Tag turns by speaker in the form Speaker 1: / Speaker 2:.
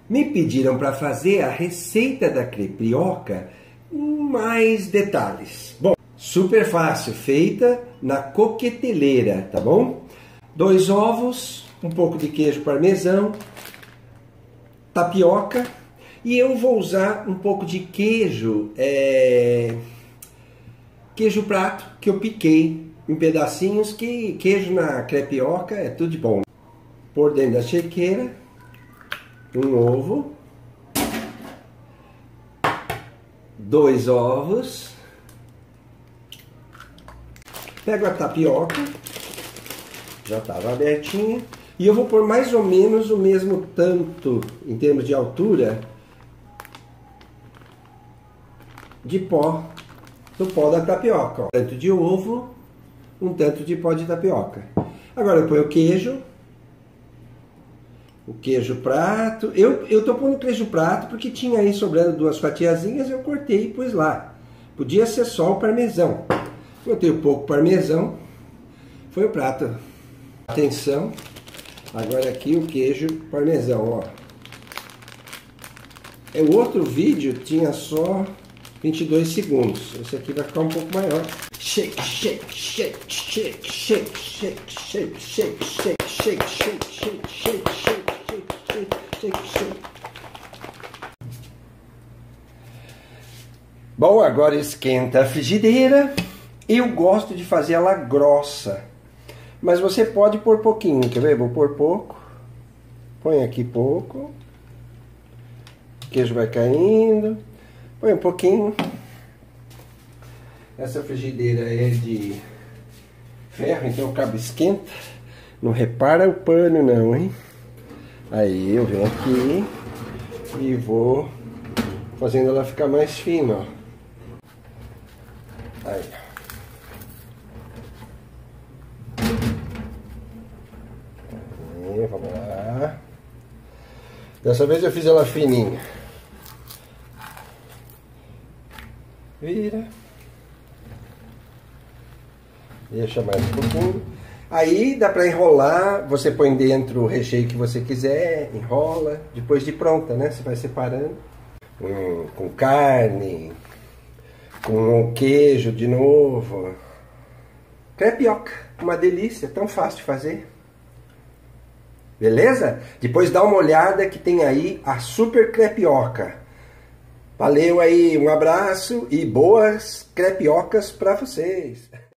Speaker 1: Me pediram para fazer a receita da crepioca com mais detalhes. Bom, super fácil, feita na coqueteleira, tá bom? 2 ovos, um pouco de queijo parmesão, tapioca e eu vou usar um pouco de queijo, queijo prato que eu piquei em pedacinhos, que queijo na crepioca é tudo de bom. Por dentro da chequeira, um ovo, 2 ovos, pego a tapioca, já estava abertinha, e eu vou pôr mais ou menos o mesmo tanto, em termos de altura, de pó, do pó da tapioca. Ó. Um tanto de ovo, um tanto de pó de tapioca. Agora eu ponho o queijo prato. Eu tô pondo queijo prato porque tinha aí sobrando 2 fatiazinhas, eu cortei e pus lá. Podia ser só o parmesão. Botei um pouco parmesão, foi o prato. Atenção, agora aqui o queijo parmesão, ó. O outro vídeo tinha só 22 segundos. Esse aqui vai ficar um pouco maior. Shake, shake, shake, shake, shake, shake, shake, shake, shake, shake, shake, shake, shake, shake, shake. Bom, agora esquenta a frigideira. Eu gosto de fazer ela grossa, mas você pode pôr pouquinho, quer ver? Vou pôr pouco. Põe aqui pouco. O queijo vai caindo. Põe um pouquinho. Essa frigideira é de ferro, então o cabo esquenta. Não repara o pano não, hein? Aí eu venho aqui e vou fazendo ela ficar mais fina, ó. Aí. Aí, vamos lá. Dessa vez eu fiz ela fininha. Vira. Deixa mais um pouquinho. Aí dá para enrolar, você põe dentro o recheio que você quiser, enrola, depois de pronta, né? Você vai separando. Com carne, com queijo de novo. Crepioca, uma delícia, tão fácil de fazer. Beleza? Depois dá uma olhada que tem aí a super crepioca. Valeu aí, um abraço e boas crepiocas para vocês.